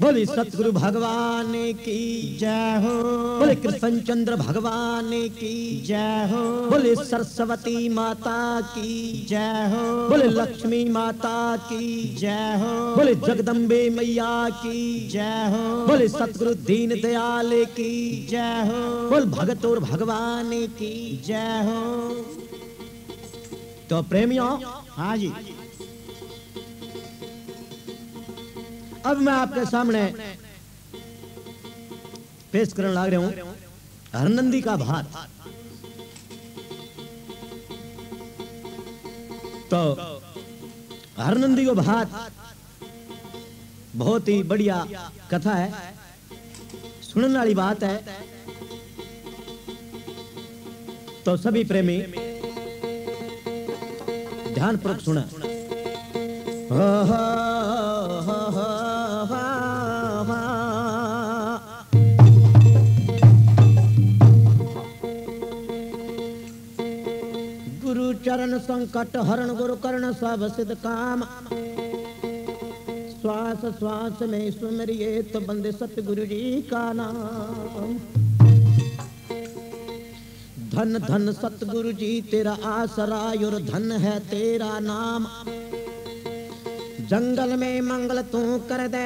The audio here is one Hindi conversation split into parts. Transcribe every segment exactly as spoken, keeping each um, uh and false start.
बोले सतगुरु भगवान की जय हो। बोले कृष्ण चंद्र भगवान की जय हो। बोले सरस्वती माता की जय हो। बोले लक्ष्मी माता की जय हो। बोले जगदम्बे मैया की जय हो। बोले सतगुरु दीन दयाल की जय हो। बोल भगत और भगवान की जय हो। तो प्रेमियों, हाँ जी, अब मैं आपके सामने पेश करने लग रहा हूं हरनंदी का भात। तो हरनंदी को भात बहुत ही बढ़िया कथा है, सुनने वाली बात है। तो सभी प्रेमी ध्यानपूर्वक सुना। गुरु चरण संकट हरण गुरु करण सब सिद्ध काम। श्वास श्वास में सुमरिए तो बंदे सतगुरु जी का नाम। धन धन सतगुरु जी तेरा आसरा और धन है तेरा नाम। जंगल में मंगल तू कर दे,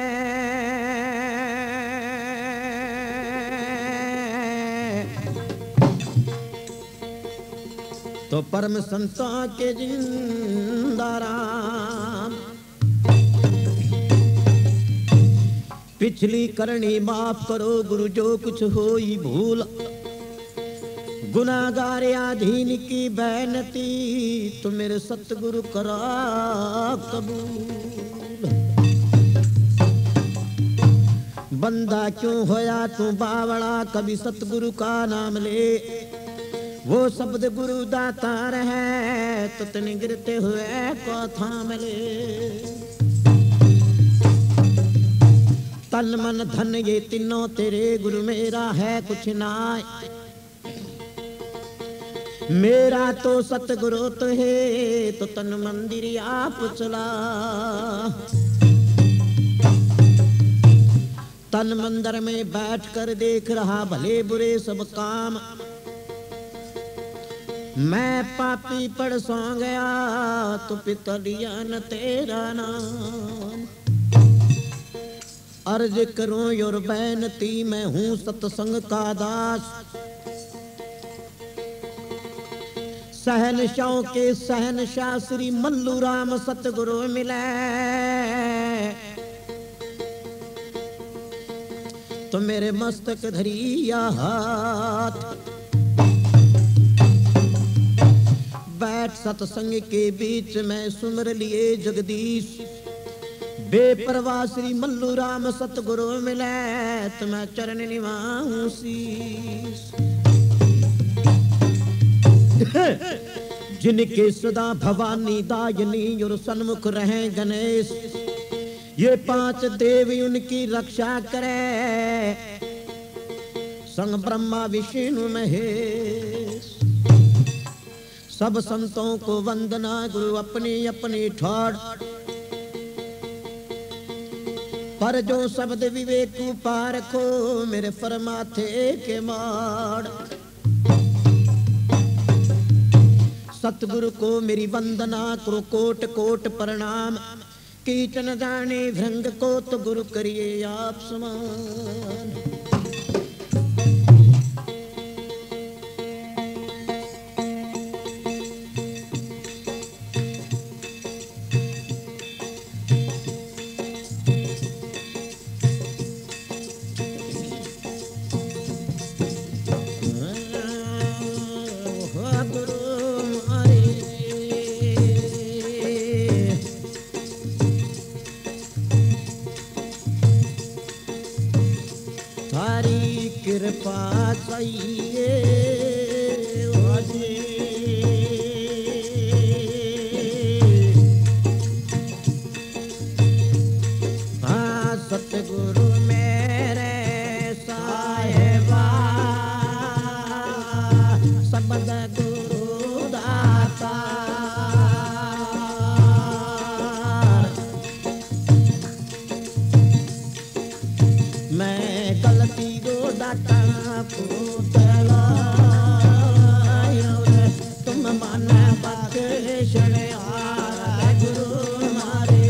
तो परम संतों के जिंदा राम। पिछली करनी माफ करो गुरु जो कुछ होई भूल। गुनाहगार आधीन की बेनती तो मेरे सतगुरु करा कबूल। बंदा क्यों होया तू बावड़ा, कभी सतगुरु का नाम ले। वो शब्द गुरु दातार है तो तने गिरते हुए को थाम ले। तन मन धन ये तीनों तेरे गुरु, मेरा है कुछ ना। मेरा तो सतगुरु तो है तो तन मंदिर आप चला। तन मंदिर में बैठ कर देख रहा भले बुरे सब काम। मैं पापी पड़ सो गया तो पिता लिया न तेरा नाम। अर्ज करूं और बेनती मैं हूँ सत्संग का दास। सहनशाह के सहनशाह श्री मल्लू राम सतगुरु मिले। तो मेरे मस्तक धरिया हाथ, बैठ सत्संग के बीच में सुमर लिए जगदीश। बेपरवाह श्री मल्लू राम सतगुरु मिले तो मैं चरण निभाऊं शीश। जिनके सदा भवानी दायनी और सन्मुख रहे गणेश। ये पांच देवी उनकी रक्षा करे, संग ब्रह्मा विष्णु महेश। सब संतों को वंदना गुरु अपनी अपनी ठाड़। पर जो शब्द विवेक पारखो मेरे फरमाथे के माड़। सतगुरु को मेरी वंदना करो कोट कोट प्रणाम। कीचन जाने भृंग को तो गुरु करिए आप समान। कृपा चाहिए हाँ सतगुरु मेरे साहेबा सबद गुरु दाता। भक्ति गो दाता पुतला तुम मन बख्शण आर गुरु मारे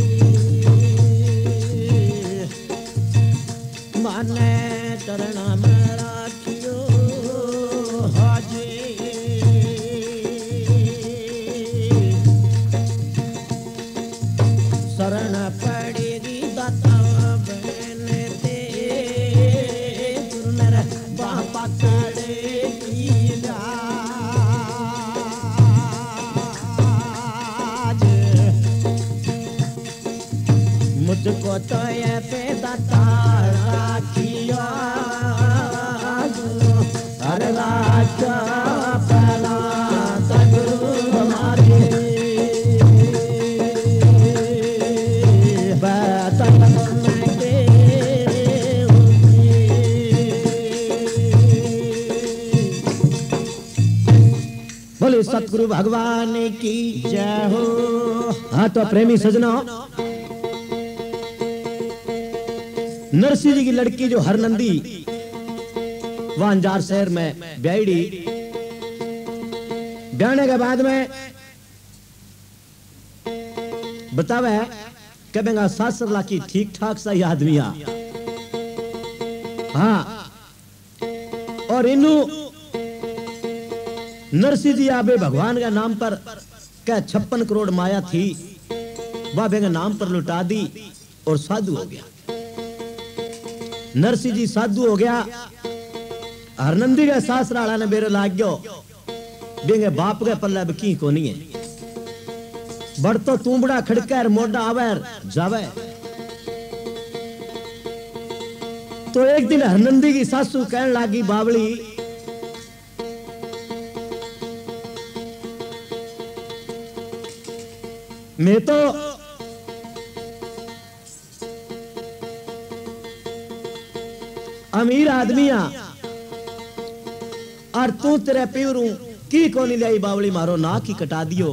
माने चरण में राखियो हाजी शरण पड़ेगी दाता बहन ते गुरु मेरा बाह पकड़ेगी लाज मुझको तो ये पे दाता राखिया गुरु हर राजा पहला गुरु हमारे बोले सतगुरु भगवान की जय हो। हाँ तो प्रेमी सजना, नरसिंह जी की लड़की जो हरनंदी वांजार शहर में ब्याईडी, ब्याहने के बाद में बतावे कहेंगा सासर लाकी ठीक ठाक सही आदमिया। हाँ और इनू नरसिंह जी आबे भगवान का नाम पर क्या छप्पन करोड़ माया थी बाबे के नाम पर लुटा दी और साधु हो गया। नरसिंह जी साधु हो गया। हरनंदी के सासराला ने बेरे लाग गयो बेंगे बाप के पल्ले की को नहीं है बड़ तो तूंबड़ा खड़कर मोटा आवे जावे। तो एक दिन हरनंदी की सासू कहने लागी बावली मैं तो अमीर आदमी आ और तू तेरे प्यूरू की कोनी लाई बावली मारो ना की कटा दियो।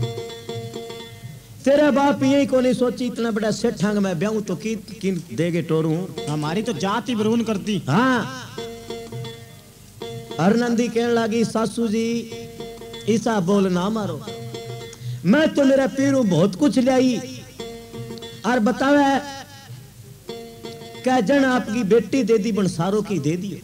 तेरे बाप यही कोनी सोची इतना बड़ा सेठांग में ब्याहूं तो की, की देगे टोरू। हमारी तो जाति बरून करती। हाँ हरनंदी कहने लगी सासू जी ऐसा बोल ना मारो, मैं तो मेरा पीरू बहुत कुछ लाई और बतावे क्या जन आपकी बेटी दे दी बनसारों की दे दी।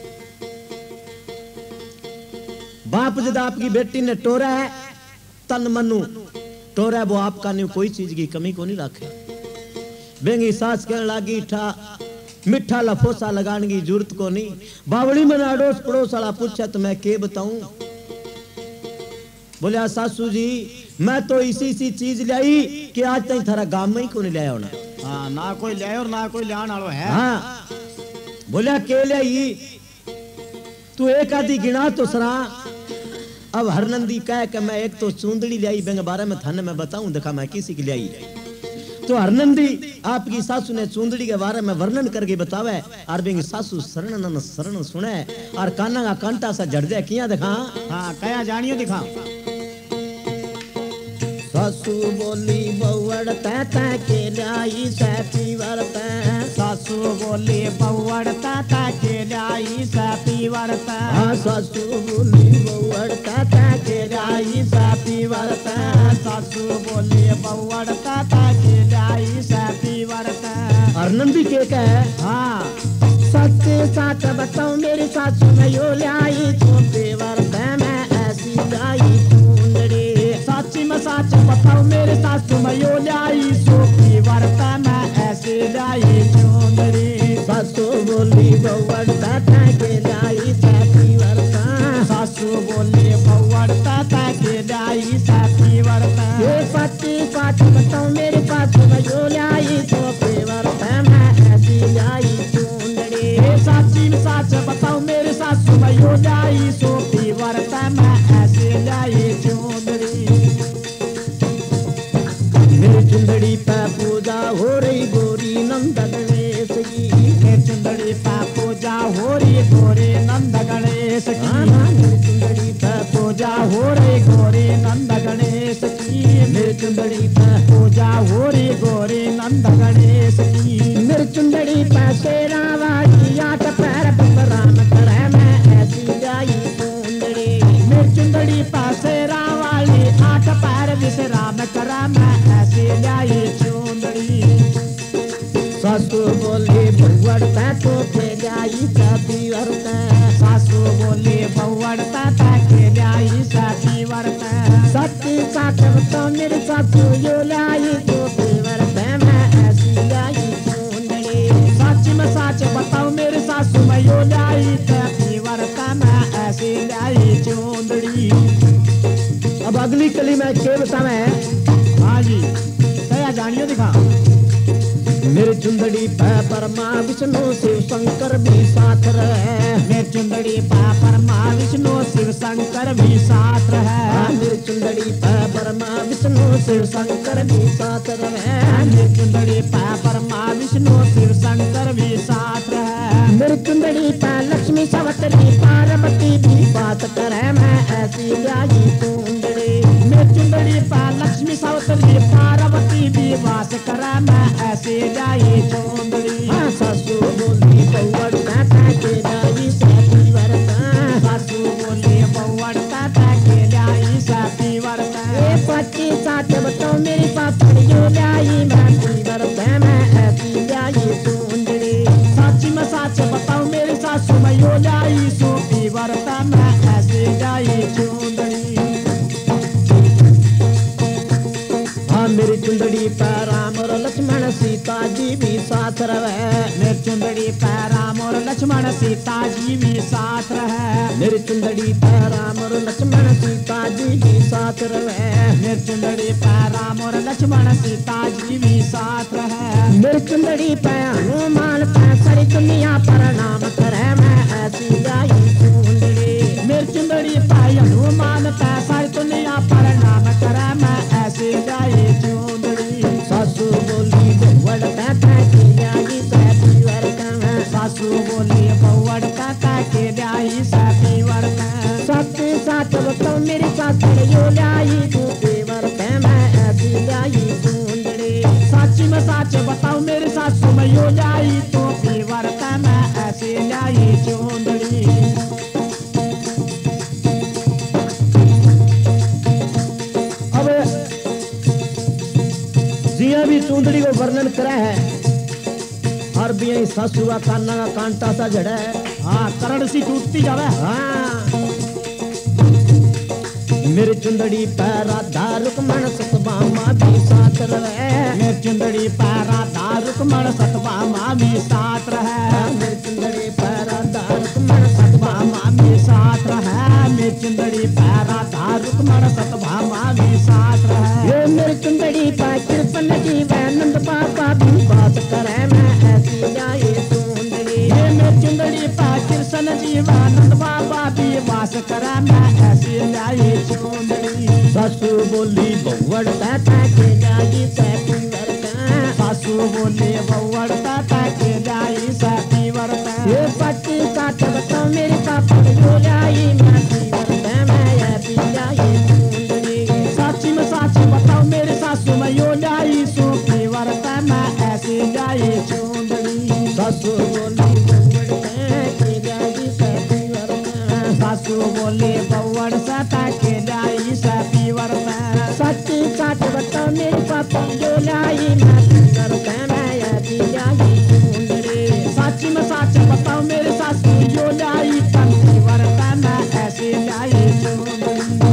बाप जब आपकी बेटी ने टोरा है तन मनु टोरा वो आपका नहीं कोई चीज की कमी को नहीं रखे। बेंगी सास कहने लगी ठा मिठा लफोसा लगाने की जरूरत को नहीं। बावली में अड़ोस पड़ोस वाला पूछा तो मैं के बताऊं। बोलिया सासू जी मैं तो इसी इसी चीज लाई कि आज तक थारा गांव में ही को नहीं लाया होना। हाँ ना कोई ले और ना कोई लाने वाला है। हाँ बोलिया के लाई तू एक आधी गिना तो सरा। अब हरनंदी कह के मैं एक तो चूंदड़ी लाई बेंगे बारे में थाने में बताऊं देखा मैं किसी की लाई। तो हरनंदी आपकी सासू ने चूंदड़ी के बारे में वर्णन करके बतावे और बेंगे सासू शरण न शरण सुने और काना का कांटा सा जड़ जाए किया दिखा। हाँ कया जानियो दिखा। सासू बोली बउड़ ताता के लाई सैपी वरता। सासू बोली बउड़ ताता के लाई सैपी वरता। हाँ सासू बोली बउड़ ताता के लाई सैपी वरता। सासू बोली बउड़ ताता के लाई सैपी वरता। हरनंदी के कहे हाँ सच साच बताऊं मेरी सासू में यो लाई छोटे वरता मैं ऐसी लाई चूंदड़ी। साची में साच बताऊं मेरे सासू में यो लाई सोपी वरता मैं ऐसे लाई चूंदड़ी। सासू बोली बउड़ ताता के लाई सैपी वरता। सासू बोली बउड़ ताता के लाई सैपी वरता। ये सच्ची साच बताऊं मेरे सासू में यो लाई छोटे वरता मैं ऐसी लाई चूंदड़ी। साची में साच बताऊं मेरे सासू में यो लाई सोपी वरता मैं ऐसे लाई चूंदड़ी। मेरी चुंदड़ी पे पूजा हो रही गोरी नंद गणेश की। मेरी चुंदड़ी पे पूजा हो रही गोरी नंद गणेश की। मेरी चुंदड़ी पे पूजा हो रही गोरी नंद गणेश की। मेरी चुंदड़ी पे पूजा हो रही गोरी नंद गणेश की। मेरी चुंदड़ी पे शेरा वाली सासू बोली बहुवड़ता तो के जाई साथी वरता सासू बोली बहुवड़ता के जाई साथी वरता सच्ची साथ तो मेरी सासू यो लाई तो वरता मैं ऐसी लाई चूंदड़ी सच में सच बताओ मेरी सासू मैं यो लाई साथी वरता मैं ऐसी लाई चूंदड़ी। अब अगली कली में के बतावे। हाँ जी क्या जानियो दिखा। मेरे चुंदड़ी पै परमा विष्णु शिव शंकर भी साथ रहे मेरे चुंदड़ी पै परमा विष्णु शिव शंकर भी साथ रहे मेरे चुंदड़ी पै परमा विष्णु शिव शंकर भी साथ रहे मेरे चुंदड़ी पै परमा विष्णु शिव शंकर भी साथ रहे मेरे चुंदड़ी पै लक्ष्मी सवतरी पार्वती भी बात करे मैं ऐसी लाई चुंदड़ी मेरे चुंदड़ी पै लक्ष्मी सवतरी पार्वती भी वास करे मैं ऐसी लाई चुंदड़ी। हाँ सासू बोली बहुवड़ता के लाई साथी वरता सासू बोली बहुवड़ता के लाई साथी वरता ये पच्ची साथ बताओ मेरी पापड़ियों लाई मैं वरता मैं ऐसी लाई चुंदड़ी सच में सच बताओ मेरी सासू मैं यो लाई सोपी वरता मैं ऐसी लाई चुंदड़ी। हाँ मेरी चुंदड़ी पै राम और लक्ष्मण सीता जी भी साथ रहे मेरी चुंदड़ी पै राम और लक्ष्मण सीता जी भी साथ रहे मेरी चुंदड़ी पै राम और लक्ष्मण सीता जी भी साथ रहे मेरी चुंदड़ी पै राम और लक्ष्मण सीता जी भी साथ रहे मेरी चुंदड़ी पै हनुमान पै सारी दुनिया पर नाम करे मैं ऐसी लाई चुंदड़ी मेरी चुंदड़ी पै हनुमान पै सारी दुनिया पर नाम करे मैं ऐसी लाई चुंदड़ी। सासू बोली बहुवड़ता के लाई साथी वरता सासू बोली बहुवड़ता के लाई साथी वरता सच्ची साथ बताओ मेरी सासू यो लाई तू वरता मैं ऐसी लाई चुंदड़ी सच में सच बताओ मेरी सासू मैं यो लाई तो वरता मैं ऐसी लाई चुंदड़ी। अब जिया भी चुंदड़ी को वर्णन करा है और भी यही सासू का काना का कांटा सा जड़ा है। हाँ करण सी टूटती जावे। हाँ मेरे चुंदड़ी पैरा दारुक मन सतबामा भी साथ रहे मेरे चुंदड़ी पैरा दारुक मन सतबामा भी साथ रहे मेरे चुंदड़ी पैरा दारुक मन सतबामा भी साथ रहे मेरे चुंदड़ी पैरा दारुक मन सतबामा भी साथ रहे ये मेरे चुंदड़ी पा कृपन जीवानंद पापा भी बात करे मैं ऐसी लाई चुंदड़ी ये मेरे चुंदड़ी पा कृष्ण जीवानंद बाबा भी वास करे मैं ऐसी लाई चुंदड़ी। सासू बोली बहुवड़ता के लाई साथी वरता सासू बोली बहुवड़ता के लाई साथी वरता ये पट्टी काट बताओ मेरे पापा जो लाई माटी वरता मैं ऐसी लाई चुंदड़ी सच में सच बताओ मेरे सासू मैं यो लाई सोपी वरता मैं ऐसी लाई चुंदड़ी। सासू बोली बहुवड़ता के लाई साथी वरता सासू बोली बहुवड़ता के लाई साथी वरता सच्ची काट बताओ मेरे पापा जो लाई माटी वरता मैं ऐसी लाई चुंदड़ी सच में सच बताओ मेरे सासू यो लाई कंठी वरता मैं ऐसी लाई चुंदड़ी।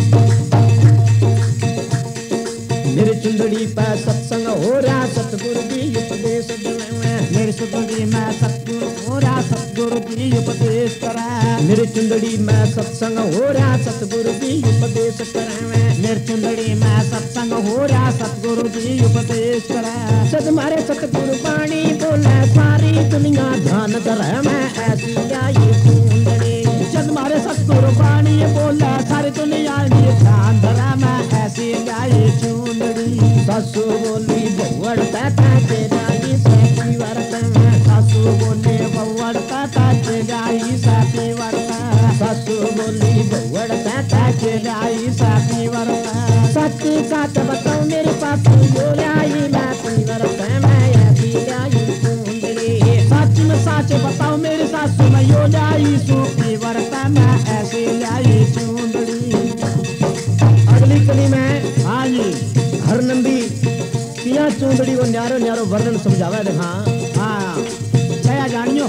मेरे चुंदड़ी पर सत्संग हो रहा सतगुरु की उपदेश मेरे चुंदड़ी में सतगुरु हो रहा सतगुरु की उपदेश करा मेरे चुंदड़ी में सत्संग हो रहा सतगुरु की उपदेश करे मेरे चुंदड़ी में सत्संग हो रहा सतगुरु की उपदेश करा सद मारे सतगुरु पानी बोले सारी दुनिया ध्यान करे मैं ऐसी लाई चुंदड़ी जद मारे सतगुरु पानी बोले सारी दुनिया ध्यान धरा मैं ऐसी लाई चुंदड़ी। सासू बोली बहुवड़ता के लाई साथी वरता सासू बोली बहुवड़ता के लाई साथी वरता सासू बोली बहुवड़ता के लाई साथी वरता सच्ची साथ बताओ मेरे पास जो लाई माटी वरता मैं ऐसी लाई चुंदड़ी सच में सच बताओ मेरे सासू मैं यो लाई सोपी वरता मैं ऐसी लाई चुंदड़ी। अगली कली में हाँ जी हर नंदी पिया चूंदड़ी को न्यारो न्यारो वर्णन समझावे देखा। हाँ जया जानियो।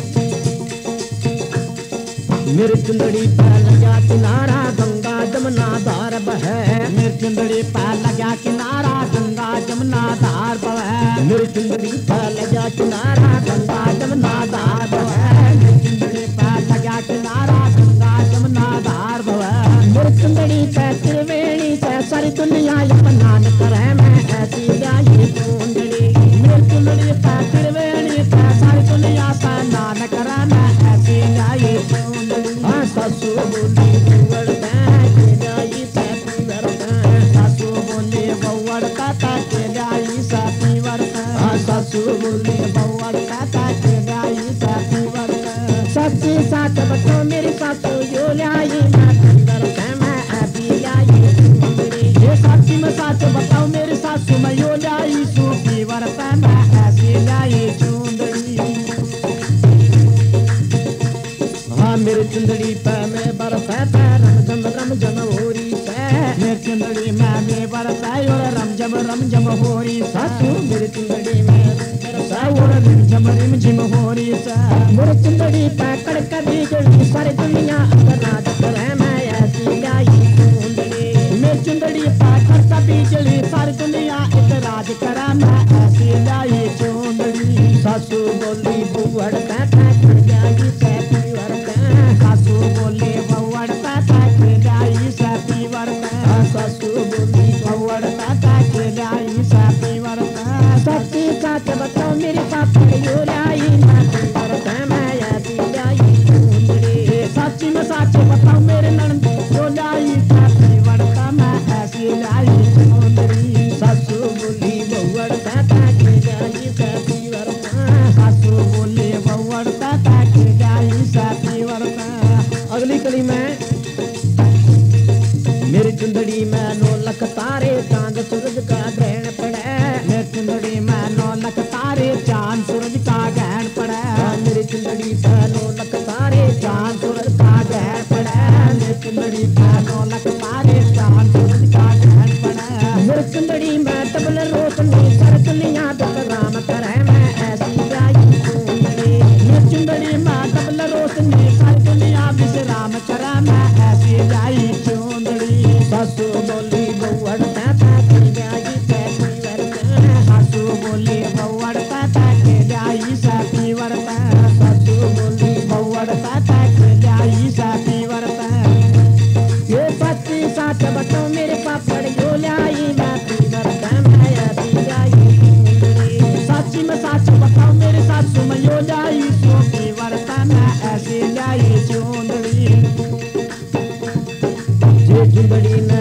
मेरी चुंदड़ी पे लगा किनारा गंगा जमुना धार बहे। मेरी चुंदड़ी पे लगा किनारा गंगा जमुना धार बहे। मेरी चुंदड़ी पे लगा किनारा गंगा जमुना धार बहे। मेरी चुंदड़ी पे लगा किनारा गंगा जमुना धार बहे। मेरी चुंदड़ी पे त्रिवेणी से सारी दुनिया अपनान करे मैं ऐसी लाई चुंदड़ी। मेरी चुंदड़ी पे त्रिवेणी से सारी दुनिया से नान करे मैं ऐसी लाई चुंदड़ी। हाँ सासू बोली बुवड़ के लाई साथी वरता। सासू बोली बउड़ काका के लाई साथी वरता। हाँ सासू बोली बउड़ काका के लाई साथी वरता। सच्ची साथ बतो मेरी सासू जो लाई साथी वरता मैं अभी लाई चुंदड़ी। ये सच्ची में सच बताओ मेरी सासू मैं यो लाई सूखी वरता मैं ऐसी लाई चुंदड़ी। हाँ मेरी चुंदड़ी पे मैं बरसा रम झम रम झम होरी से। मेरी चुंदड़ी में भी बरसा और रम झम रम झम होरी सासू मेरी चुंदड़ी में बरसा और रिम झम रिम झिम होरी सा। मेरी चुंदड़ी पे कड़क बिगड़ी सारी दुनिया अपराध करे मैं ऐसी लाई चुंदड़ी। मेरी चुंदड़ी पे करता बिजली सारी दुनिया इतराज करा मैं ऐसी लाई चुंदड़ी। सासू बोली बुवड़ का कर जाई सैती वरता। सासू बोले बउड़ काका के लाई साथी वरता। सासू बोली बउड़ काका के लाई साथी वरता। सच्ची साथ बताओ मेरी पापा यो लाई नाती वरता मैं ऐसी लाई चुंदड़ी। सच्ची में सच बताओ मेरे नंद जो लाई साथी वरता मैं ऐसी लाई चुंदड़ी। सासू बोली बुवड़ का कर जाई सैती वरता। सासू बोले बउड़ काका के लाई साथी वरता। अगली कली में मेरी चुंदड़ी में नौ लख तारे चांद सूरज का ग्रहण पड़े। मेरी चुंदड़ी में नौ लख तारे चांद सूरज का ग्रहण पड़े। मेरी चुंदड़ी पे नौ लख तारे चांद सूरज का ग्रहण पड़े। मेरी चुंदड़ी में नौ लख तारे चांद सूरज का ग्रहण पड़े। मेरी चुंदड़ी में डबल रोशनी सर दुनिया दुख राम करे मैं ऐसी लाई चुंदड़ी। मेरी चुंदड़ी में डबल रोशनी सारी दुनिया विश्राम करे मैं ऐसी लाई चुंदड़ी। सासू बोली बुवड़ का कर जाई सैती वरता। सासू बोली बउड़ काका के लाई साथी वरता। सासू बोली बउड़ काका के लाई साथी वरता। ये सच्ची साथ बतो मेरे पापड़ यो लाई नाती वरता मैं ऐसी लाई चुंदड़ी। सच्ची में सच बताओ मेरे सासू में यो लाई सूखी वरता मैं ऐसी लाई चुंदड़ी। जे चुंदड़ी न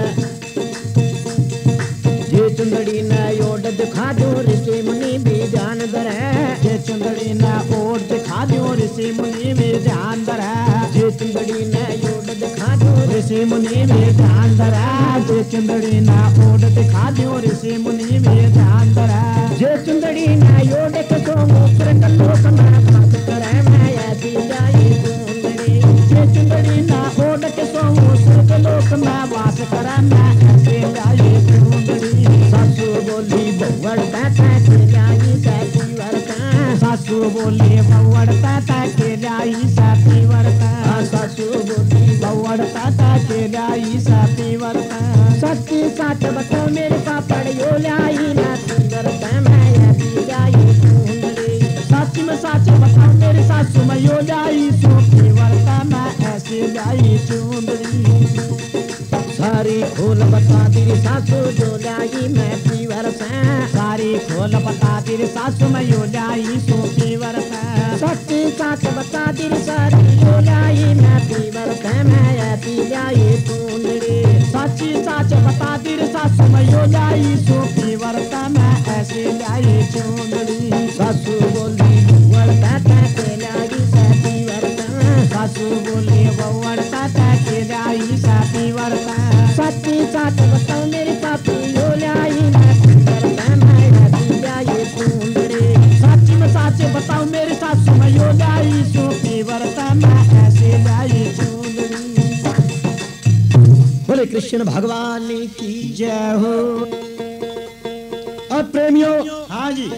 जे चुंदड़ी न योड दिखा दो ऋषि मुनि भी ध्यान धरे। ये चुंदड़ी न ओट दिखा दो ऋषि मुनि भी ध्यान धरे। जे चुंदड़ी न योड दिखा दो ऋषि मुनि भी ध्यान धरे। ये चुंदड़ी न ओट दिखा दो ऋषि मुनि भी ध्यान धरे। जे चुंदड़ी न योड के सो मुकर लोक में बात करे मैं ऐसी लाई चुंदड़ी। ये चुंदड़ी न ओट के सो मुकर लोक में वास करे मैं ऐसी लाई चुंदड़ी। सासू बोली बुवड़ का कर जाई सैती वरता। सासू बोली बउड़ काका के लाई साथी वरता। सासू बोली बउड़ काका के लाई साथी वरता। सच्ची साथ बताओ मेरे पापड़ यो लाई नाती वरता मैं ऐसी लाई चुंदड़ी। सच में सच बताओ मेरी सासू में यो लाई सूखी वरता मैं ऐसी लाई चुंदड़ी। सारी खोल बता तेरी सासू जो लाई मैं पी वरसा। सारी खोल बता तेरी सासू में यो लाई सूखी वरता। सच्ची साथ बता तेरी सारी जो लाई मैं पी वरसा मैं ऐसी लाई चुंदड़ी। सच्ची सच बता तेरी सासू में यो लाई सूखी वरता मैं ऐसी लाई चुंदड़ी। सासू बोली बुवड़ का के लाई सैती वरसा। सासू बोली बउड़ काका के लाई साथी वरता। सच्ची साथ बताओ मेरे पापी यो लाई मैं पी वरसा मैं ऐसी लाई चुंदड़ी। सच में सच बताओ मेरी सासू में यो लाई सूखी वरता मैं ऐसी लाई चुंदड़ी। बोले कृष्ण भगवान की जय हो। अब प्रेमियों, हाँ जी,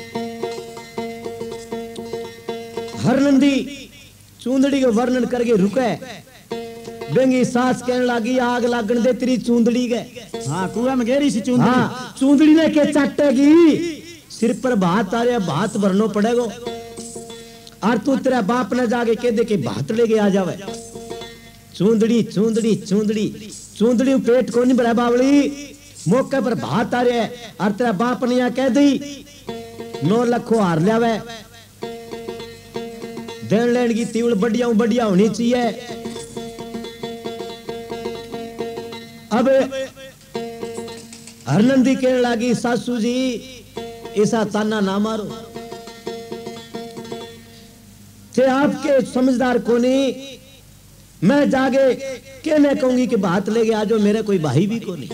हरनंदी चूंदड़ी का वर्णन करके रुके। बेंगी सास कहने लगी आग लागन दे तेरी चूंदड़ी के। हाँ कुआ में गेरी सी चूंदड़ी। हाँ चूंदड़ी ने के चाटेगी, सिर पर भात आ रहा, भात भरनो पड़ेगा। और तू तेरा बाप ने जाके कह दे के भात लेके आ जावे। चूंदड़ी चूंदड़ी चूंदड़ी चूंदड़ी पेट को नहीं भरा बावली, मौके पर भात आ रहा है। और तेरा बाप ने यहाँ कह दी नौ लखो हार लियावे, देन लेन की तीवड़ बढ़िया बढ़िया होनी चाहिए। अब हरनंदी कहने लगी सासू जी ऐसा ताना ना मारो, थे आपके समझदार को नहीं, मैं जागे कहने कहूंगी कि बात लेके आ जाओ, मेरे कोई भाई भी को नहीं।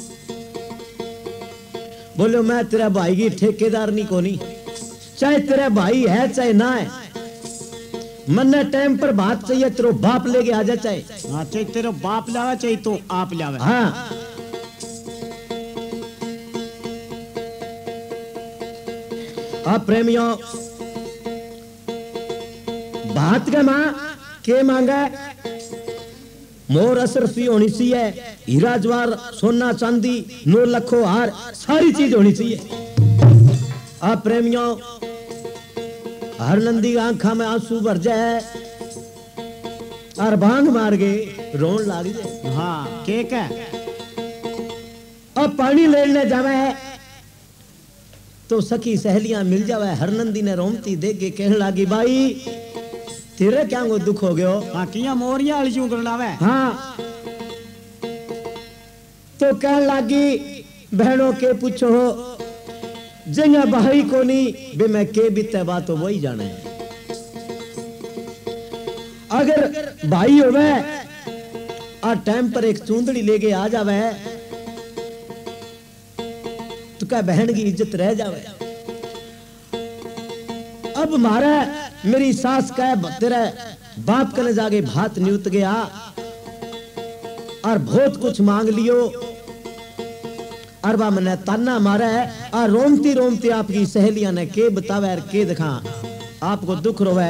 बोलो मैं तेरा भाई की ठेकेदार नहीं को नहीं, चाहे तेरा भाई है चाहे ना है, मन्ने टाइम पर बात चाहिए, तेरो बाप लेके आ जा। चाहे हाँ चाहे तेरा बाप लावे चाहे तो आप लावे। हाँ अब प्रेमियों, बात के मां के मांगे, मोर असरफी होनी चाहिए, हीरा जवार सोना चांदी नौ लखो हार सारी चीज होनी चाहिए। अब प्रेमियों, हरनंदी आंखा में आंसू भर जाए और भांग मार गए रोन लाग जाए। हाँ के क्या अब पानी लेने जावे तो सखी सहेलियां मिल जावे। हरनंदी ने रोमती देख के कहने लगी भाई तेरे क्या वो दुख हो गयो। हाँ किया मोरिया वाली क्यों करना वे। हाँ तो कहने लगी बहनों के पूछो जंगा भाई को नहीं बे मैं के बीते बात तो वही जाने है। अगर भाई होवे और टाइम पर एक चूंदड़ी लेके आ जावे तो क्या बहन की इज्जत रह जावे। अब मारा मेरी सास का तेरा बाप कने जाके भात न्यूत गया और बहुत कुछ मांग लियो और बा मैंने ताना मारा है और रोमती रोमती आपकी सहेलियां ने के बतावे और के दिखा आपको दुख रोवे।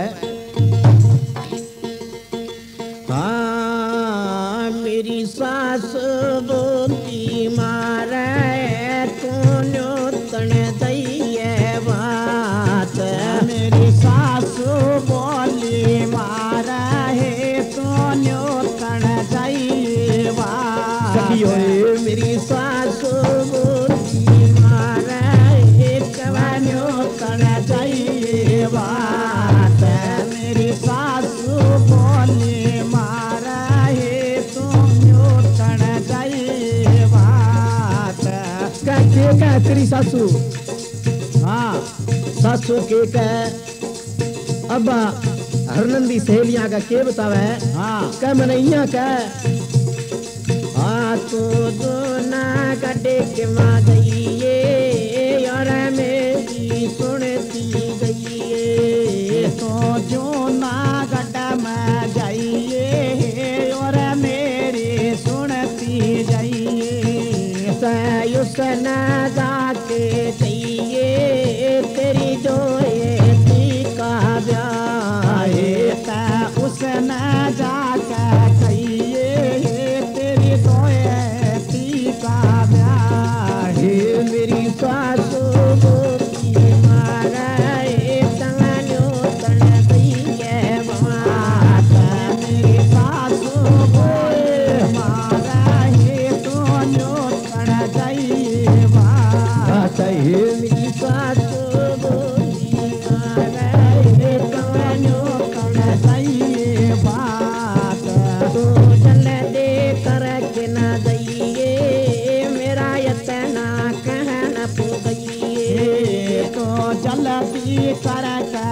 हाँ मेरी सास बोली मारा है तूने तने दइए बात। मेरी सासू बोली मारा है तूने तने दइए बात। सखियो मेरी सासू बोली मारा है कवानो तने दइए बात। मेरी सासू बोली मारा है तूने तने दइए बात। के कह तेरी सासू। हाँ सासू के कह अब हरनंदी सहेलियां का के बतावे। हाँ कह मैंने यहाँ कह हाँ तो दोना गड्ढे के माँ गई और मेरी सुनती गई। तो जो ना गड्ढा में जाइए और मेरी सुनती जाइए। सयुस न जाके चाहिए तेरी जो ये का ब्याह उस न जाकर कहिए तेरी दोती का ब्याह। मेरी सासू बोली मारा तंगनो तन गई बात। मेरी सासू बोले मारा तूने तन गई बात। मेरी सासू बोली मारा तंगनो तन गई बात। तो जल दे कर के न दइए मेरा यतना कहना पो गई। तो जल्दी कर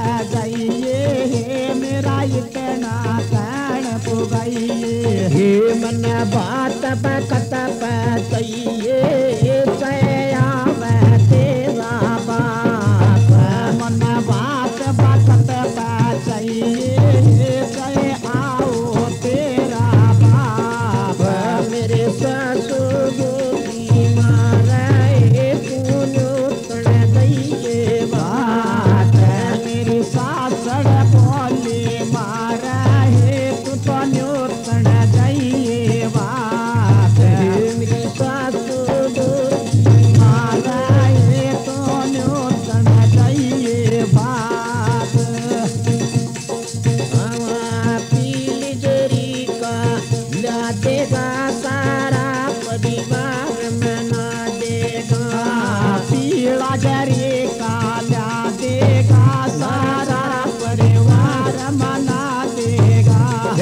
जाइए मेरा इतना कहन पुगइए। हे मन बात बकत चाहिए चाहे आवे तेरा बाप। मन बात बकत चाहिए चाहे आओ तेरा बाप। मेरे सासू बोली मारा तूने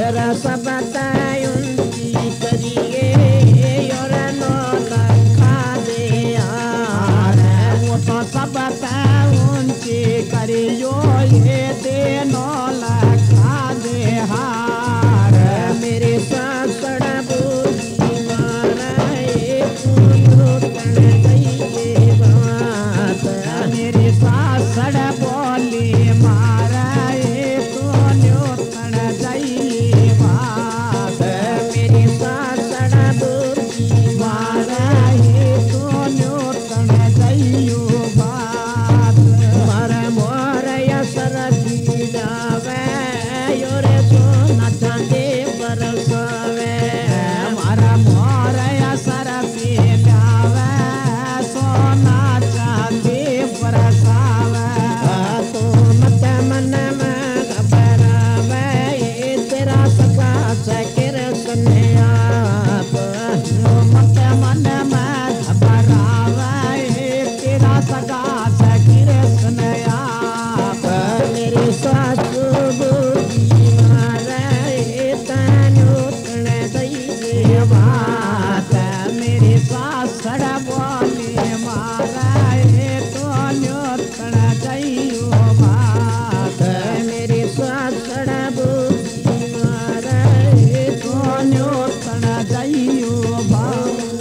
तेरा सब उनकी करिए और नौ लखा दे यार वो तो सब ऊंची करियो ये दे नौ लखा दे हार मेरे सासड़ बोली मारे तू तन गई बात मेरी सासड़ बोली मारे तू न्यूतन जाइए बात मेरी सासड़ बोली मारे तू न्यूतन जाइयो बात मारा मोर यसर की डावे योरे सोना चांदी बरसावे मारा मोर असर पी लावे सोना चांदी बरसावे तो मत मन में घबरावे ये तेरा सका सकर सन्याप मत मन में घबरावे तेरा सगा सकीर सुनया मेरी सासू बोली मारे तनु तन दई बात मेरी सासड़ बोली मारे तो न्यूतन जाइयो बात मेरी सासड़ बोली मारे तो न्यूतन जाइयो बात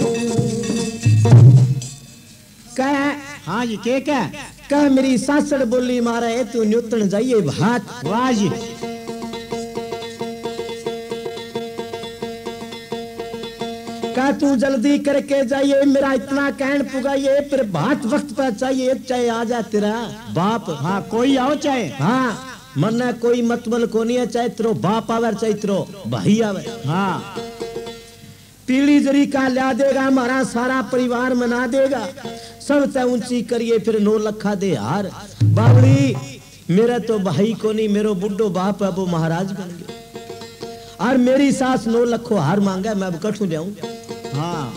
कह हाँ जी के क्या कह मेरी सासड़ बोली मारे तू न्यूतन जाइए भात वाह जी कह तू जल्दी करके जाइए मेरा इतना कहन पुगाइए फिर भात वक्त पर चाहिए चाहे आ जा तेरा बाप हाँ कोई आओ चाहे हाँ मन कोई मतबल को नहीं है चाहे तेरो बाप आवे चाहे तेरो भाई आवे हाँ पीली जरी का ला देगा हमारा सारा परिवार मना देगा सबसे ऊंची करिए फिर नो लखा दे हार बावड़ी मेरा तो भाई को नहीं मेरो बुड्ढो बाप है वो महाराज बन गया और मेरी सास नो लखो हार मांगा मैं अब कठू जाऊं हाँ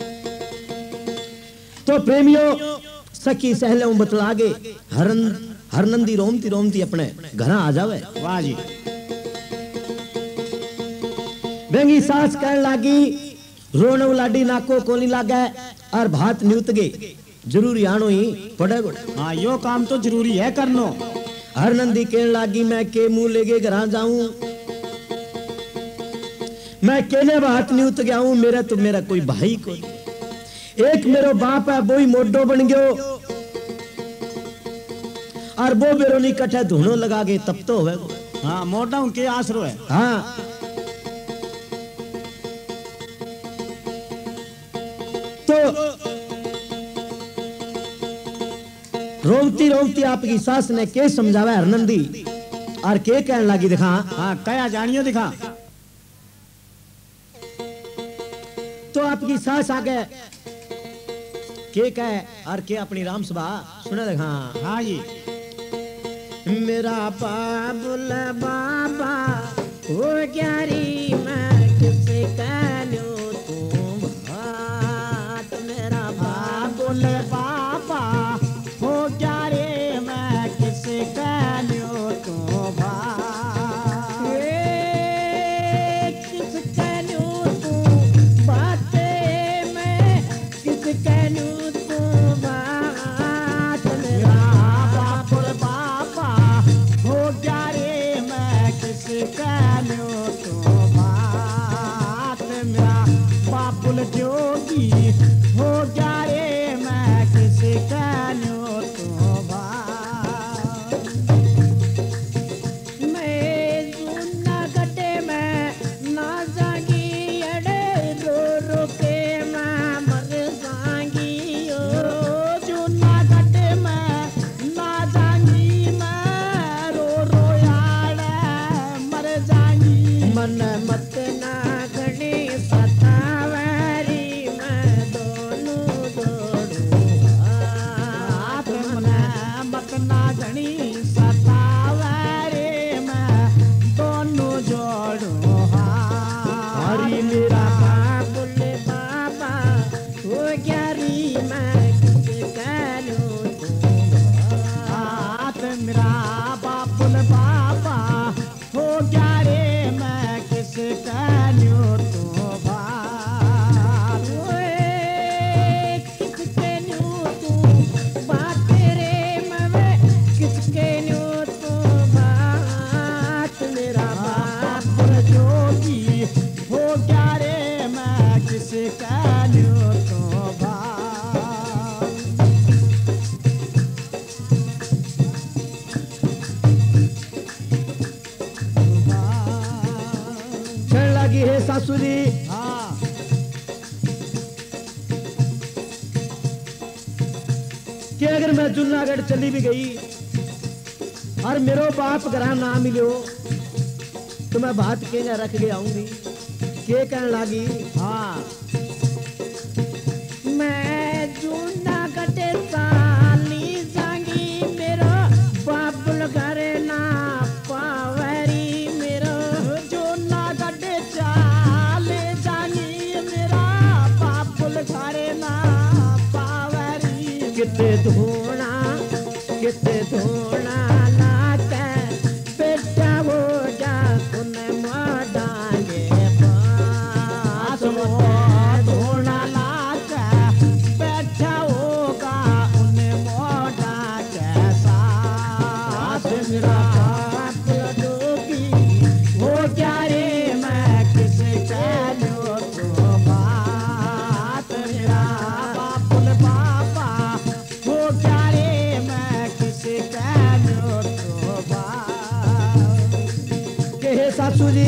तो प्रेमियों सखी सहले बतला गे हरन हरनंदी रोमती रोमती अपने घर आ जावे वाह जी बेंगी सास कहने लागी रोने लाडी नाको कोनी लागे और भात न्यूत गए जरूरी आनो ही पड़े गुड़े हाँ यो काम तो जरूरी है करनो हरनंदी कहने लागी मैं के मुंह लेके घर जाऊं मैं केने भात न्यूत गया हूं मेरा तो मेरा कोई भाई को एक मेरो बाप है वो ही मोडो बन गयो और वो बेरो नहीं कठे धुनो लगा के तब तो होवे हाँ मोटा उनके आसरो है हाँ तो रोमती रोमती आपकी सास ने के समझावा हरनंदी और के कहने लगी दिखा हाँ कया जानियो दिखा तो आपकी सास आगे के कहे और के अपनी राम सभा सुने दिखा हाँ जी मेरा बाबुल बाबा हो ग्यारी मैं किसे कहलो तुम हाथ मेरा बाबुल बाबा हो क्या रे मैं किसे कहलो तो भाई किस कहलो तू बातें मैं किस कहलो तू बात मेरा बाबुल बाबा हो क्या रे मैं किसे कहलो तो भाई है सासू जी। हाँ कि अगर मैं जूनागढ़ चली भी गई और मेरो बाप घर ना मिलो तो मैं बात के रख के आऊंगी। के कहने लगी हाँ मैं जूनागढ़ साली जांगी मेरो बाबुल घर ना पावरी मेरो जूनागढ़ चाले जानी मेरा बाबुल घर ना पावरी। किते धोना किते धोना लाके बेटा वो जा सुन माडांगे पास वो धोना लाके बैठा होगा उन्हें मोटा कैसा। मेरा बाप लडोगी वो क्या रे मैं किसे कहूं तो बात मेरा बापुल बाबा। वो क्या रे मैं किसे कहूं तो बात। के हे सासू जी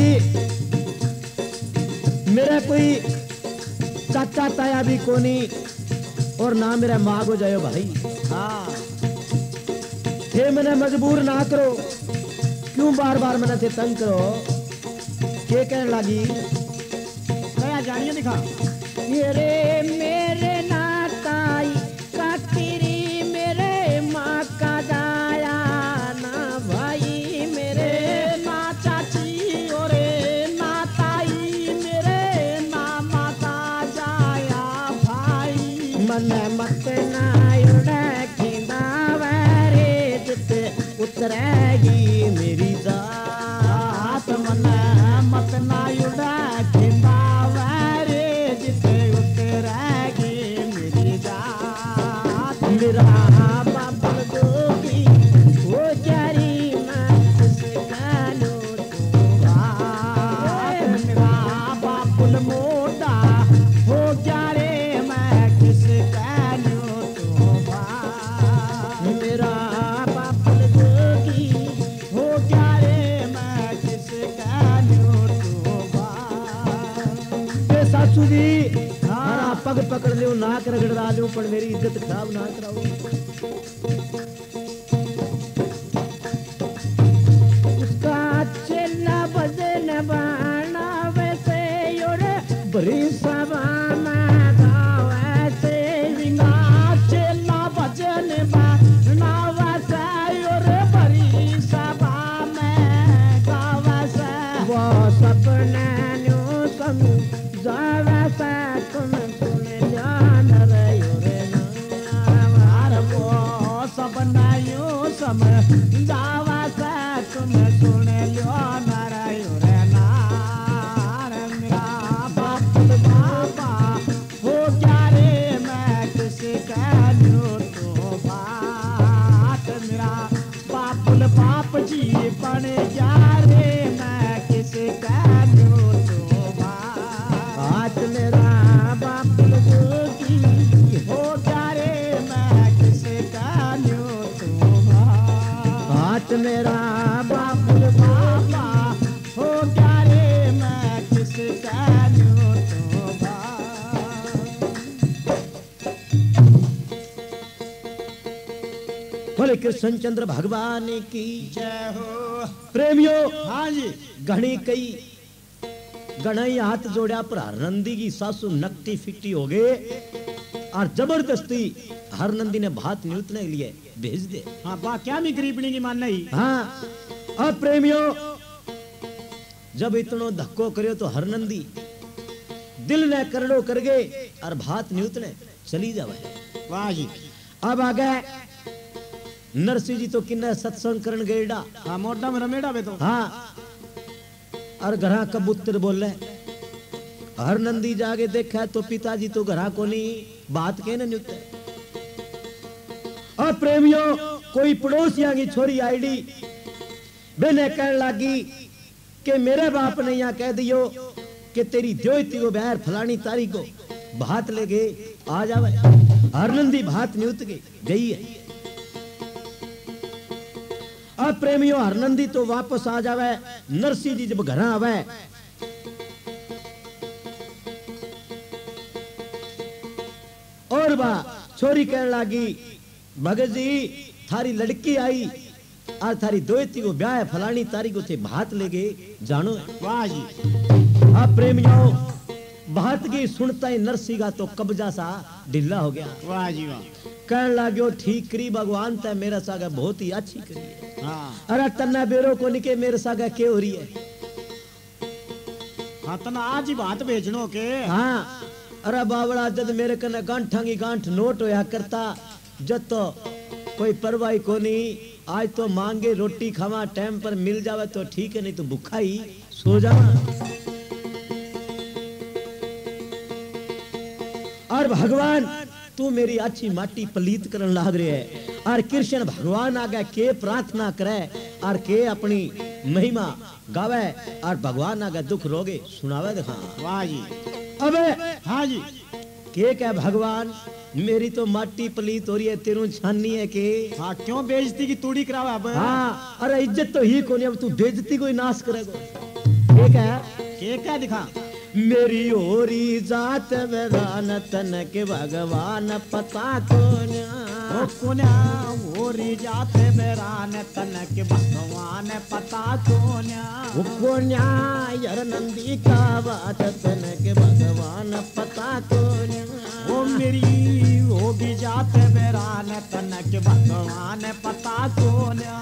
मेरा कोई चाचा ताया भी कोनी और ना मेरा माँ को जायो भाई। हाँ हे मैंने मजबूर ना करो क्यों बार बार मैंने से तंग करो। के कहने लगी क्या जानिए दिखा। ये रे मेरे नाताई काकिरी मेरे माँ का जाया ना भाई मेरे ना चाची और ना ताई मेरे ना माता जाया भाई। मन मत ना उड़े खिंदावे रे जिते उतरेगी मेरी जात। मन मत ना उड़ा खिंदावे रे जिसे उतरेगी मेरी जात। मेरा बाबल दोगी वो जारी मैं किसे कहूं तो बात। मेरा बापुल मोटा हो गया रे मैं किसे कहूं तो बात। मेरा बाबल दोगी हो गया रे मैं किसे कहूं तो बात। के सासू जी हरा पग पकड़ लियो नाक रगड़ा लियो पर मेरी इज्जत खराब ना कराओ। उसका चेला बदन बाना वैसे योरे बरी सभा में गाओ ऐसे विंगा चेला भजन बाना वैसे और बड़ी सभा में गावा से। वो सपने न्यू समझ जावे से तुम सुन ध्यान रे योरे नार वो सब नयो सम जावा से तुम सुन लियो नारायण रे नार। मेरा बापुल बाबा हो क्या रे मैं किसे कहूं तो बात। मेरा बापुल बाप जी बन गया रे मैं किसे कहूं तो बात। आज मेरा बाबुल दोगी हो क्या रे मैं किसे कहूं तो बात। आज मेरा बापुल बाबा हो क्या रे मैं किसे कहूं तो बात। बोले कृष्ण चंद्र भगवान की जय हो। प्रेमियों हाँ जी घणी कई गणाई हाथ जोड़ा पर हरनंदी की सासू नकटी फिकटी हो गए और जबरदस्ती हरनंदी ने भात न्यूतने के लिए भेज दे। हाँ बा क्या मी गरीबनी की मान नहीं। हाँ अब प्रेमियों जब इतनो धक्को करियो तो हरनंदी दिल ने करड़ो कर गए और भात न्यूतने चली जावे। वाह जी। अब आ गए नरसिंह जी तो किन्ने सत्संग करण गएडा। हाँ मोटा में रमेड़ा बे तो। हाँ और घरा कबूतर बोले हरनंदी जाके देखा तो पिताजी तो घरा को नहीं बात के न न्यूते। और प्रेमियों कोई पड़ोसिया की छोरी आईडी मैंने कहने लगी कि मेरे बाप ने यहाँ कह दियो कि तेरी द्योती को बहर फलानी तारीख को भात ले गए आ जावे। हरनंदी भात न्यूत के गई है। अब प्रेमियों हरनंदी तो वापस आ जावे। नरसिंह जी जब घर आवे और बा छोरी कहने लगी भगत जी थारी लड़की आई और थारी दोती को ब्याह है फलानी तारीख उसे भात ले गए जानो। वाह जी। आप प्रेमियों भात की सुनता ही नरसिंगा तो कब्जा सा ढीला हो गया। वाह जी वाह। कहने लगे ठीक करी भगवान ते मेरा सागा बहुत ही अच्छी करी है। हाँ। अरे तन्ना बेरो को निके मेरे सागा के हो रही है। हाँ तना आज ही बात भेजनो के। हाँ अरे बावड़ा जद मेरे कने गांठा की गांठ नोट होया करता जद तो कोई परवाही को नहीं। आज तो मांगे रोटी खावा टाइम पर मिल जावे तो ठीक है नहीं तो भूखा ही सो जावा। और भगवान तू मेरी अच्छी माटी पलीत करन लाग रहे है और कृष्ण भगवान आगे के प्रार्थना करे और के अपनी महिमा गावे और भगवान आगे दुख रोगे सुनावे दिखा। वाह जी। अबे हाँ जी। के क्या भगवान मेरी तो माटी पलीत हो रही है तेरू छानी है के। हाँ क्यों बेइज्जती की तूड़ी करावा अब। हाँ अरे इज्जत तो ही को नहीं अब तू बेइज्जती को ही नाश करेगा। के क्या के क्या दिखा मेरी ओरी जात वेदान तन के भगवान पता को ओ कोन्या ओरी जात वेदान तन के भगवान पता कोन्या ओ कोन्या यार नंदी का बात तन के भगवान पता कोन्या ओ मेरी ओ भी जात वेदान तन के भगवान पता कोन्या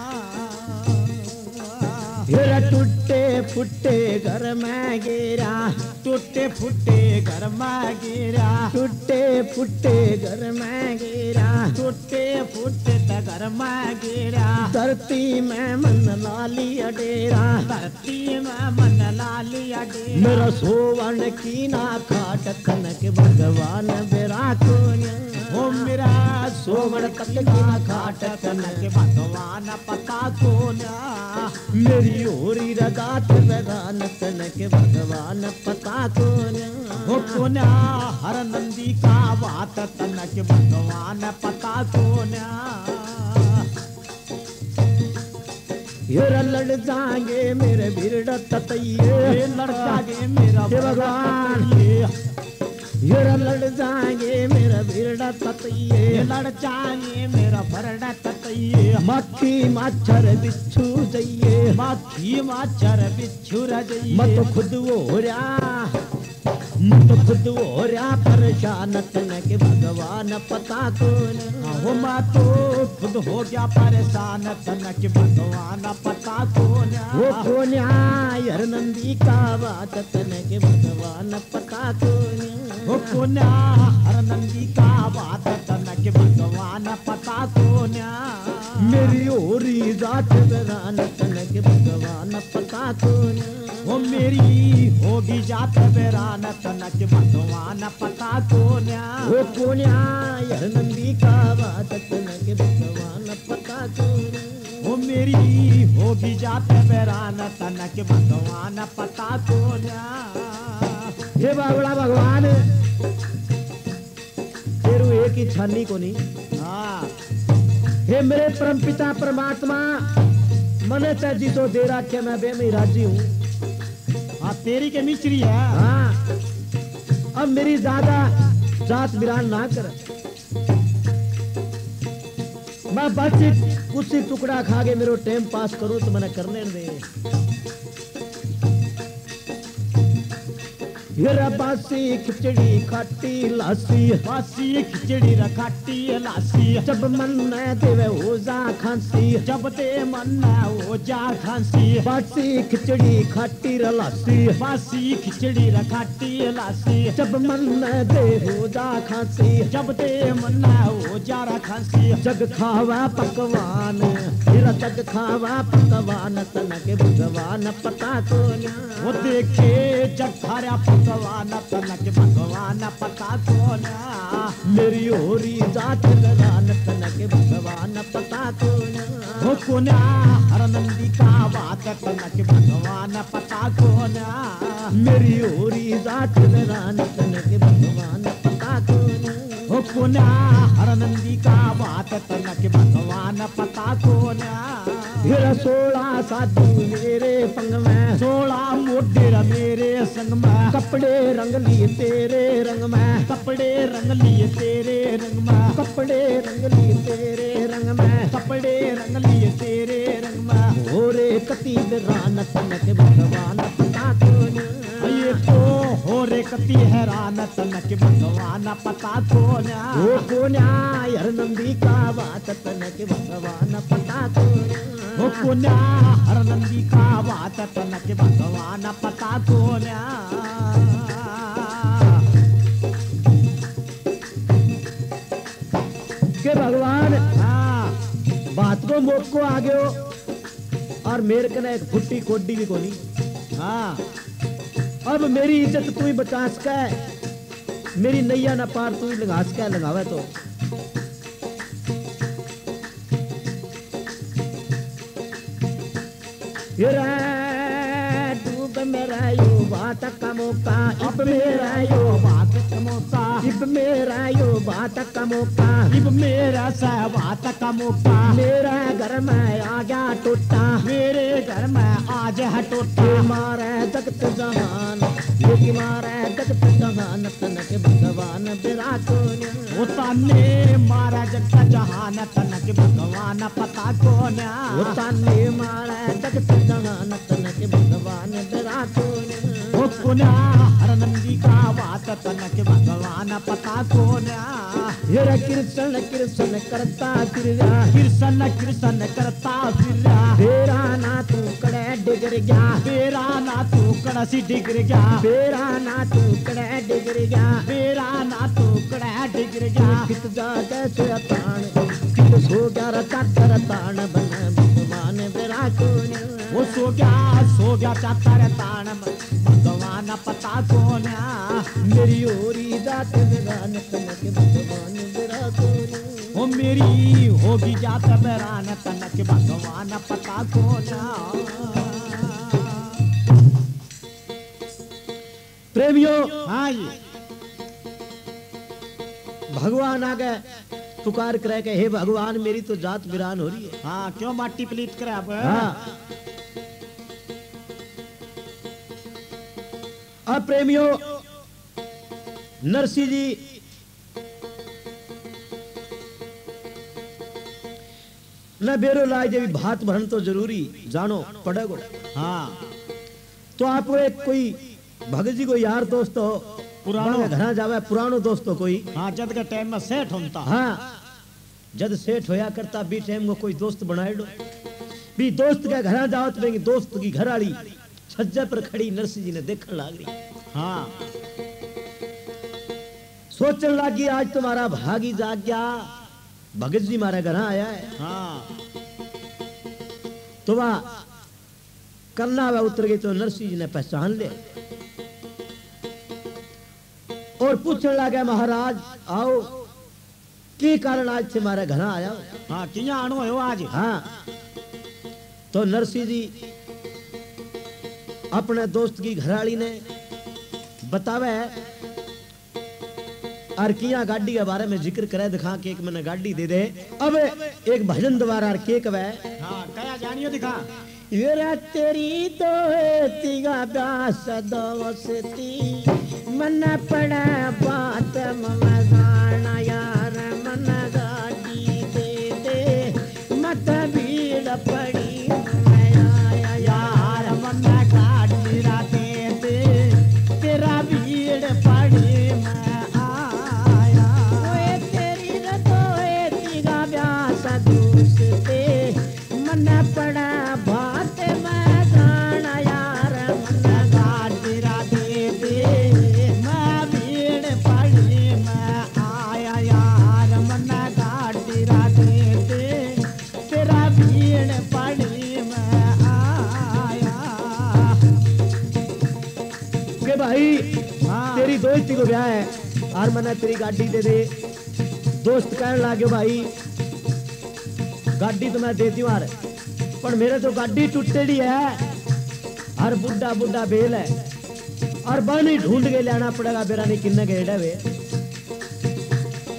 हेरा टूटे फुटे घर में गिरा टूटे फुटे घर में गिरा टूटे फुटे घर में गिरा टूटे फुटे घर में गिरा धरती में मन लाली अडेरा धरती में मन लाली अडेरा मेरा सोवन की ना खाट कनक भगवान बेरा को ओ मेरा सोवन की ना खाट कनक भगवान पता को ना मेरी ओरी रगात वेदान तनक भगवान पता को ओ कोन्या हर नंदी का बात तनक भगवान पता को ना हेरा लड़ जाएंगे मेरे बिरड़ा ततैये लड़ जाएंगे मेरा भगवान हेरा लड़ जाएंगे मेरा बिरड़ा ततैये लड़ जाएंगे मेरा भरड़ा ततैये मक्खी मच्छर बिच्छू जाइए मक्खी मच्छर बिच्छू रजाइए मत खुद हो रहा मत खुद हो रहा परेशान तनक भगवान पता को वो मैं तो खुद हो गया परेशान तनक भगवान पता को वो कोन्या यार नंदी का बात तनक भगवान पता को वो कोन्या हर नंदी का बात तनक भगवान पता को मेरी ओरी जात वेदान तनक भगवान पता को वो मेरी होगी जात वेरान तनक भगवान पता को वो कोन्या यार नंदी का बात तनक भगवान पता को वो मेरी होगी जात वेरान तनक भगवान पता को हे बाबड़ा भगवान तेरू एक ही छानी को नहीं। हाँ हे मेरे परम पिता परमात्मा मने ते जी तो दे रखे मैं बे में राजी हूँ। हाँ तेरी के मिश्री है। हाँ अब मेरी ज्यादा जात बिरान ना कर मैं बस कुछ ही टुकड़ा खा के मेरे टाइम पास करूँ तो मैंने करने दे। हेरा बासी खिचड़ी खाटी लासी बासी खिचड़ी रखाटी लासी जब मन में देवे हो जा खांसी जब ते मन में हो जा खांसी बासी खिचड़ी खाटी लासी बासी खिचड़ी रखाटी लासी जब मन में दे हो जा खांसी जब ते मन में हो जा खांसी जग खावा पकवान हेरा जग खावा पकवान तनक भगवान पता को वो देखे जग खारा भगवान तनक भगवान पता को मेरी ओरी जात वेदान तनक भगवान पता को वो कोन्या हर नंदी का बात तनक भगवान पता को मेरी ओरी जात वेदान तनक भगवान पता को वो कोन्या हर नंदी का बात तनक भगवान पता को फिर सोलह साधु मेरे संग में, सोलह मोडेर मेरे संग में, कपड़े रंग लिए तेरे रंग में, कपड़े रंग लिए तेरे रंग में, कपड़े रंग लिए तेरे रंग में, कपड़े रंग लिए तेरे रंग में। होरे कति बिरान तनक भगवान पता तो न, ये तो हो रे कति हैरान तनक भगवान पता तो न। वो पुण्या हर नंदी का बात तनक भगवान पता तो न, वो पुण्या हर नंदी का बात तनक भगवान पता तो न। के भगवान हाँ बात को मोक को आ गयो और मेरे कने एक फुट्टी कोडी भी कोनी। हाँ अब मेरी इज्जत तू ही बचा सके, मेरी नैया ना पार तू ही लगा सके, लगावे तो ये रे डूब मेरा यो बात का मौका, अब मेरा यो बात का मौका, इब मेरा यो बात का मौका, इब मेरा सा बात का मौका। मेरा घर में आ गया टूटा, मेरे घर में आज है टूटा। ये मारे जगत जहान, ये मारे जगत जहान तनक भगवान बिरातो न, वो ताने मारा जगत जहान तनक भगवान पता को न। वो ताने मारे जगत जहान तनक भगवान बिरातो न, वो पुण्या हर नंदी का बात तनक भगवान पता को न। ये रे कृष्ण कृष्ण करता फिरा, कृष्ण कृष्ण करता फिरा, तेरा ना तू कड़े डिगर गया, तेरा ना तू कड़सी डिगर गया, तेरा ना तू कड़े डिगर गया, तेरा ना तू कड़ा डिगर गया। कित जा कैसे तान, कित सो गया रता कर तान बन भगवान बिरातो न, वो सो गया सो गया चातर तान भगवान पता को न। मेरी ओरी जात बिरान तनक भगवान बिरातो न, वो मेरी होगी जात बैरान तनक भगवान पता को न। प्रेमियों हाँ ये भगवान आगे पुकार करे के हे भगवान मेरी तो जात बिरान हो रही है। हाँ क्यों माटी प्लीत करे अब। हाँ अब प्रेमियों नरसिंह जी न बेरो लाए जब भात भरन तो जरूरी जानो पड़ेगो। हाँ तो आपको एक कोई भगत जी को यार दोस्त हो पुरानो घर जावे, पुरानो दोस्त हो कोई। हाँ जद के टाइम में सेठ होता। हाँ जद सेठ होया करता बी टाइम को कोई दोस्त बनाए दो, भी दोस्त के घर जाओ तो दोस्त की घर वाली छज्जे पर खड़ी नरसिंह जी ने देखने लग रही। हाँ सोचने लगी आज तुम्हारा भागी जाग गया, भगत जी मारे घर आया है। हाँ तो वह करना वह उतर गई तो नरसिंह जी ने पहचान ले और पूछने लगा महाराज आओ की कारण आज से हमारे घर आया हो? हाँ किया आनो हो आज। हाँ तो नरसिंह जी अपने दोस्त की घरवाली ने बतावे और किया गाड़ी के बारे में जिक्र करे, दिखा के एक मैंने गाड़ी दे दे। अब एक भजन द्वारा के कवे हाँ कया जानियो दिखा। ये तेरी तो तिगा ब्यास दोस्ती मन पड़ा बात मजाना यार मन गाड़ी दे दे मत भीड़ पड़ी आया यार मन गाड़ी दे दे तेरा भीड़ पड़ी मैं आया। ओए तेरी तो तिगा ब्यास दोस्ती मन पड़ा बात मजाना यार मन गाड़ी दे दे मैं भीड़ पड़ी मैं आया यार। मन गाड़ी दे दे तेरा भीड़ पड़ी मैं आया। के भाई हाँ तेरी दोस्ती को ब्याह है और मैंने तेरी गाड़ी दे दे। दोस्त कहने लगे भाई गाड़ी तो मैं देती हूँ यार, पर मेरे तो गाड़ी टूटेड़ी है और बुढ़ा बुढ़ा बेल है और बानी ढूंढ के लाना पड़ेगा बेरा नहीं किन्ने गेड़ा वे।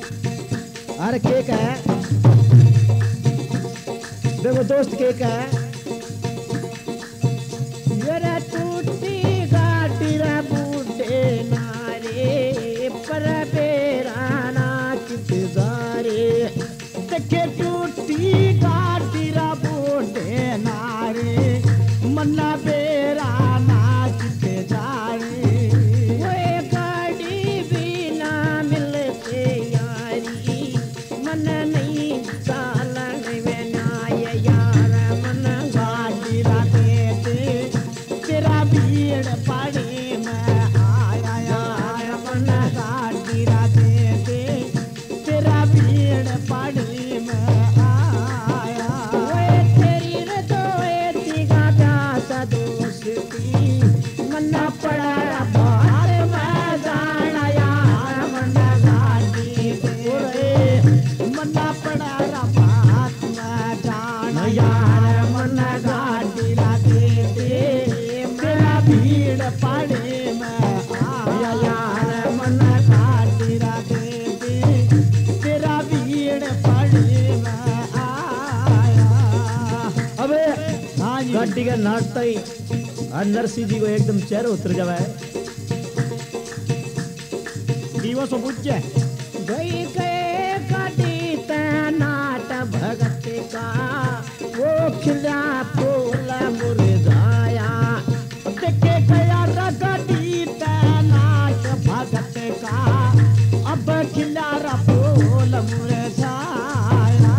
अरे केक है देखो दोस्त केक है मन्ना बेरा नाचते जाने वो गाड़ी भी ना मिलते यारी मन नहीं चालन में नाय यार मन गाड़ी राते दे तेरा भीड़ पड़े मैं आया यार मन गाड़ी राते दे तेरा भीड़ पड़े मैं आया वो तेरी रदोए तिगा प्यास दोस्ती मन पड़ा बाहर मैं जाना यार मन गाड़ी दे मन्ना पड़ा बात मैं जाना यार मन गाड़ी राते दे तेरा भीड़ पड़े मैं आया यार मन गाड़ी राते दे तेरा भीड़ पड़े मैं आया। अबे हाँ जी गाड़ी का नाचता ही और नरसिंह जी को एकदम चेहरा उतर जावा है। दिवस बुझे गई गए गाड़ी तैनाट भगत का वो खिला फूल मुरझाया देखे गया रगड़ी तैनाट भगत का अब खिलारा फूल मुरझाया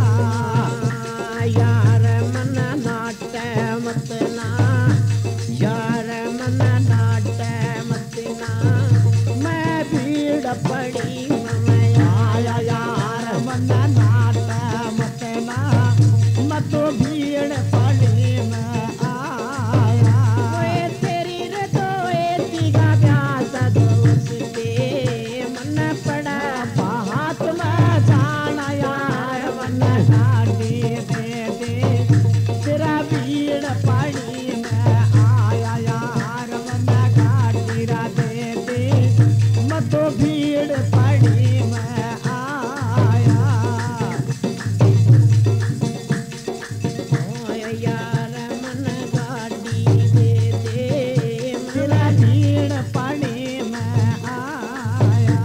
यार मन नाट मत ना यार मन नाट मत ना मैं भीड़ पड़ी मैं आया यार मन नाट मत ना मत तो भीड़ पड़ी मैं आया ओए तेरी रदोए तिगा प्यास दोस्ती मन पड़ा बात में जाना यार मन गाड़ी दे दे तेरा भीड़ पड़ी मैं आया यार मन गाड़ी रा दे दे मत तो भीड़ पड़ी मैं आया ओए यार मन गाड़ी दे दे तेरा भीड़ पड़ी मैं आया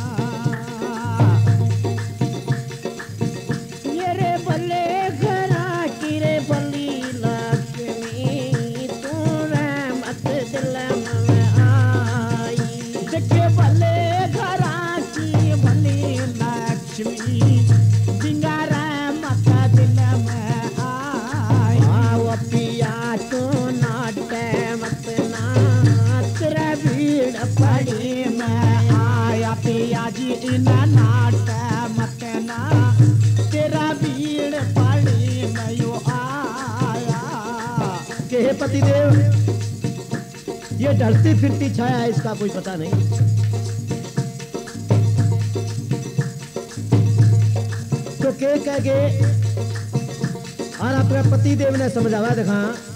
ये रे बल्ले घरा की रे बली लक्ष्मी तू रहमत दिल में आई देखे भले घरा की भली लक्ष्मी जिंगारा मत दिल में आई आओ पिया तो नाटे मत ना तेरा भीड़ पड़ी पड़ी मैं आया पिया जी इन नाट मत ना तेरा भीड़ पड़ी मैं यो आया के हे पतिदेव ये ढलती फिरती छाया है इसका कोई पता नहीं। तो के कह के और अपने पतिदेव ने समझावा देखा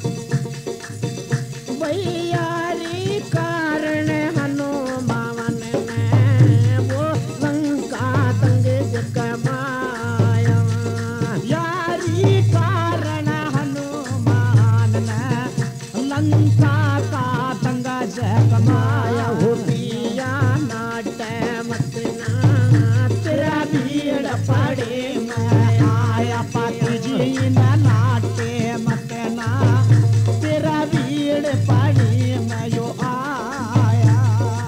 भैयारी कारण हनुमान ने वो लंका तंग कमाया यारी कारण हनुमान ने लंका का दंगा जय कमाया हो पिया नाट मत ना तेरा भीड़ पड़े मैं आया पाती जी न नाटे मत ना तेरा भीड़ पड़ी मैं यो आया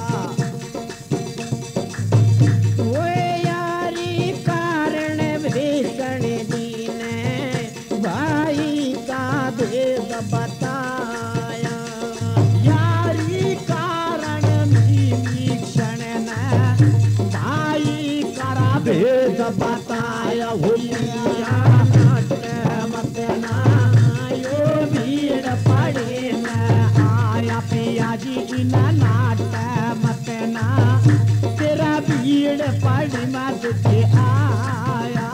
ओए यारी कारण भीषण जी ने भाई का भेद बताया यारी कारण भीषण ने भाई करा भेद बताया हो पिया नाट मत ना यो भीड़ पड़े मैं आया पिया जी इन नाट मत ना तेरा भीड़ पड़ी मैं तुझे आया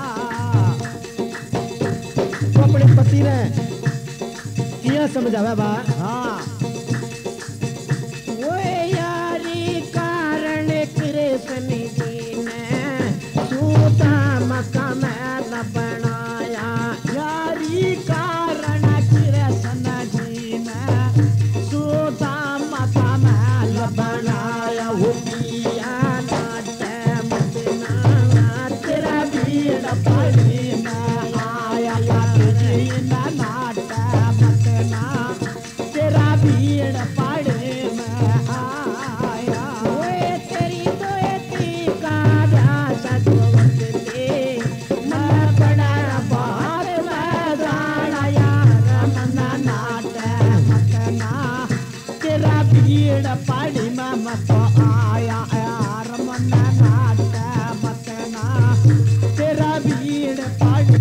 तो अपने पति ने किया समझावा बा हाँ ओए यारी कारण कृष्ण जी ने सूता मका मैल बनाया यारी कारण कृष्ण जी ने सोता माता महल बनाया हो पिया नाट मत ना तेरा भीड़ पड़ी मैं आया या तुझे न नाट मत ना भीड़ पड़ी में मत आया यार मन नाट मत ना तेरा भीड़ पड़ी।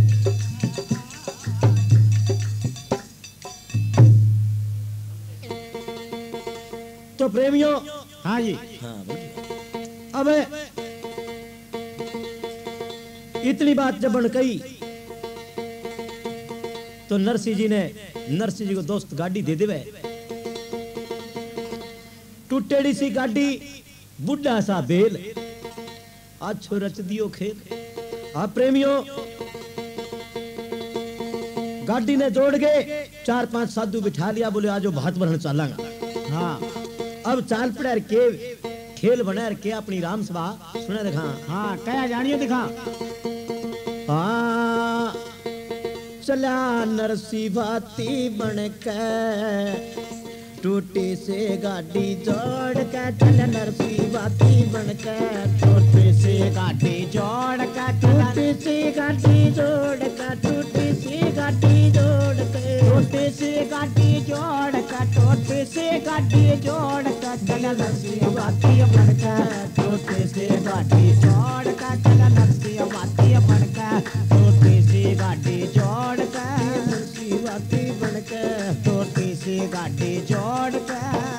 तो प्रेमियों, हाँ जी, हाँ अब इतनी बात जब बन गई तो नरसिंह जी ने नरसिंह जी को दोस्त गाड़ी दे देवे। टूटेड़ी सी गाड़ी बुढ़ा सा बेल अच्छो रच दियो खेल। हाँ प्रेमियों, गाड़ी ने जोड़ गए, चार पांच साधु बिठा लिया, बोले आजो भात बनने चलांगा। हाँ अब चाल पड़ा के खेल बना के अपनी राम सभा सुना दिखा। हाँ क्या जानियो दिखा। हाँ चला नरसी भाती बन के टूटी से गाड़ी जोड़ के, चल नरसी भाती बन के टूटी से गाड़ी जोड़ के, टूटी सी गाड़ी जोड़ के, टूटी सी गाड़ी जोड़ के, टूटी सी गाड़ी जोड़ के, टूटी सी गाड़ी जोड़ के, चल नरसी भाती बन के टूटी सी गाड़ी जोड़ के, चल नरसी भाती बन के टूटी सी गाड़ी जोड़ के, नरसी भाती बन के टूटी सी गाड़ी जोड़ के।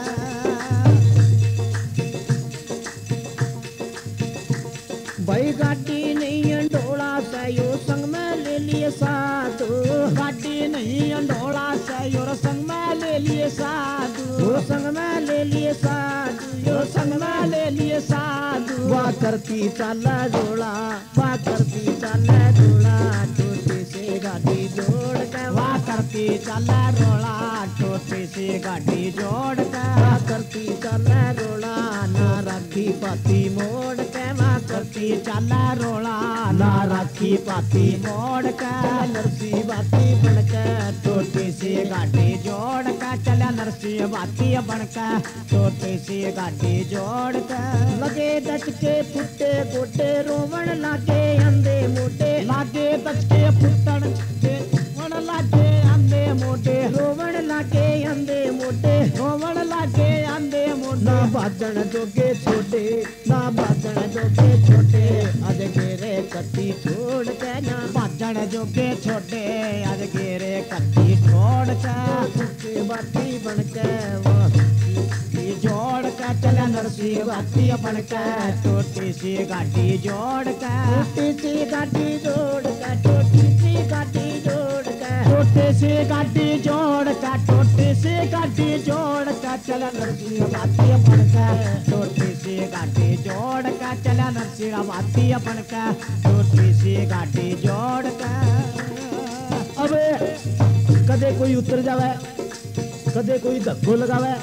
भाई गाड़ी नहीं अंडोला से यो संग में ले लिए साधु, गाड़ी नहीं अंडोला से योर संग में ले लिए साधु, यो संग में ले लिए साधु, यो संग में ले लिए साधु। वाह करती चाला जोड़ा, वाह करती चाला जोड़ा, टूटी से गाड़ी जोड़ के, वाह करती चला रोला टूटी सी गाड़ी जोड़ के, वाह करती चाला रोड़ा, ना रखी पाती मोड़ के, वाह करती चला रोला ना रखी पाती मोड़ के, नरसी बाती बन के टूटी सी गाड़ी जोड़ के, चला नरसी बाती बन के टूटी सी गाड़ी जोड़ के। लगे दच के फुटे गोटे, रोवण लागे अंधे मोटे, लागे दच के फुटन के रोवण लागे अंधे मोटे, रोवण लागे अंधे मोटे, रोवण लागे अंधे मोटे। ना बाजन जोगे छोटे, ना बाजन जोगे छोटे, आज गेरे कत्ती छोड़ के, ना बाजन जोगे छोटे आज गेरे कत्ती छोड़ के, फुटे बाती बन के वाह जोड़ के, चला नरसी बाती बन के टूटी सी गाड़ी जोड़ के, टूटी सी गाड़ी जोड़ के, टूटी सी गाड़ी जोड़ के, टूटी सी गाड़ी जोड़ के, टूटी सी गाड़ी जोड़ के, चला नरसी बाती बन के टूटी सी गाड़ी जोड़ के, चला नरसी बाती बन के टूटी सी गाड़ी जोड़ के। अब कदे कोई उतर जावे, कदे कोई धक्को लगावे,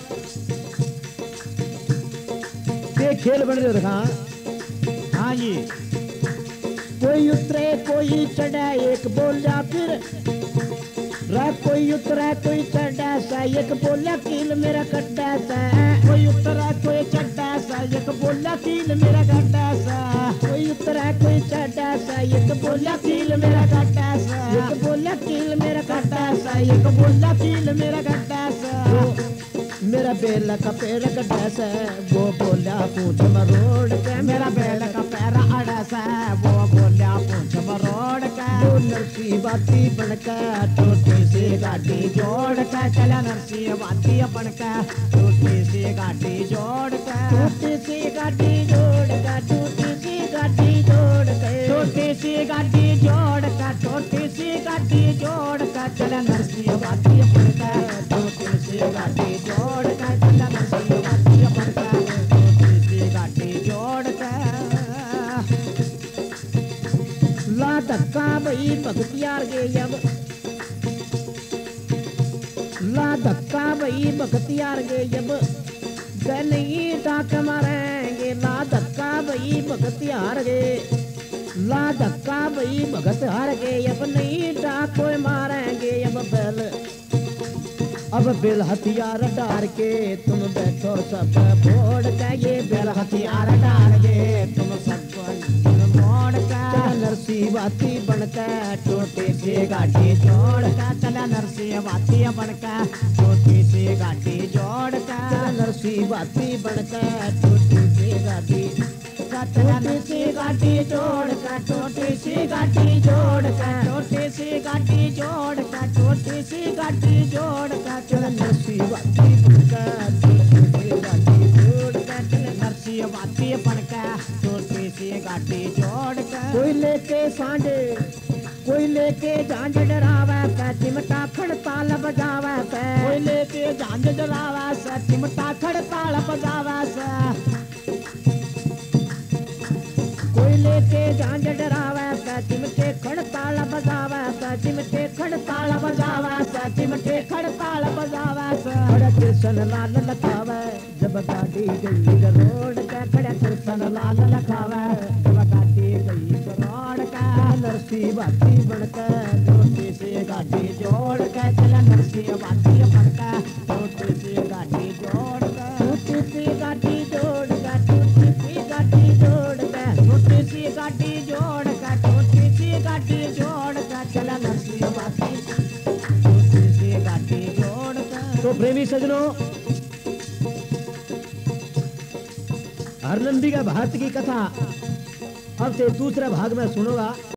ये खेल बन रहे देखा। हाँ जी, कोई उतरे कोई चढ़े, एक बोल जा फिर रह, कोई उतरे कोई चढ़े सा, एक बोला कील मेरा कट्टा सा, कोई उतरा कोई चढ़ा सा, एक बोला कील मेरा गड्ढा सा, कोई उतरे कोई चढ़े सा, एक बोला कील मेरा गड्ढा सा, एक बोला कील मेरा गड्ढा सा, एक बोला कील मेरा गड्ढा सा। मेरा बेल का पैर कटा सा, वो बोला पूछ मरोड़ के, मेरा बैल का पैर अड़स है, वो बोला पूछ मरोड़ के, वो नरसी बाती बन के टूटी सी गाड़ी जोड़ के, चला नरसी बाती बन के टूटी सी गाड़ी जोड़ के, टूटी सी गाड़ी जोड़ के, टूटी सी गाड़ी जोड़ के, टूटी सी गाड़ी जोड़ के, टूटी सी गाड़ी जोड़ के, चला नरसी बाती बन के टूटी सी गाड़ी जोड़ के, चला नरसी बाती बन के टूटी सी गाड़ी जोड़ के। ला धक्का भई भगतियार गे अब, ला धक्का भई भगतियार गे अब, नहीं डाक मारेंगे, ला धक्का भई भगतियार गे, ला धक्का भई भगत हार गे, अब नहीं डाको मारेंगे, अब बैल अब बेल हथियार डार के तुम बैठो सब बोड़ के, ये बेल हथियार डाल गे तुम सब मोड़ के, नरसी बाती बन के टूटी सी गाड़ी जोड़ के, चला नरसी बाती बन के टूटी सी गाड़ी जोड़ के, नरसी नरसी बाती बनकर छोटी सी गाड़ी छोटी सी गाड़ी जोड़ का छोटी सी गाड़ी जोड़ का छोटी सी गाड़ी जोड़ का छोटी सी गाड़ी जोड़ का चल नरसी बाती बनकर छोटी सी गाड़ी जोड़ कर चल नरसी बाती बनकर छोटी सी गाड़ी जोड़ कर कोई लेके सांझे कोई लेके झांझ डरावे पे चिमटा खड़ताल बजावे पे कोई लेके झांझ डरावे से चिमटा खड़ताल बजावे से कोई लेके झांझ डरावे पे चिमटे खड़ताल बजावे पे चिमटे खड़ताल बजावे से चिमटे खड़ताल बजावे से खड़ा कृष्ण लाल लखावे जब गाड़ी गई रोड पे खड़ा कृष्ण लाल लखावे जब गाड़ी गई रोड का नरसी बाती बनकर छोटी सी गाड़ी जोड़ के चल नरसी बाती बनकर छोटी सी गाड़ी जोड़ के छोटी सी गाड़ी जोड़ कर छोटी सी गाड़ी जोड़ कर छोटी सी गाड़ी जोड़ के छोटी सी गाड़ी जोड़ के चल नरसी बाती छोटी सी गाड़ी जोड़ के तो प्रेमी सजनों, हरनंदी का भारत की कथा अब से दूसरे भाग में सुनोगा।